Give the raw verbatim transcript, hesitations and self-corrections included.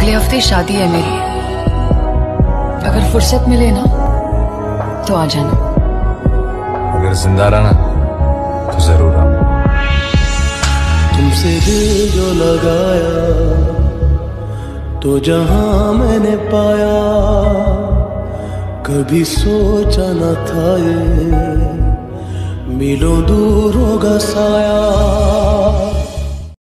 अगले हफ्ते शादी है मेरी। अगर फुर्सत मिले ना तो आ जाना। अगर जिंदा रहना तो जरूर आऊंगा। तुमसे दिल जो लगाया तो जहां मैंने पाया, कभी सोचा न था ये मिलों दूर होगा साया।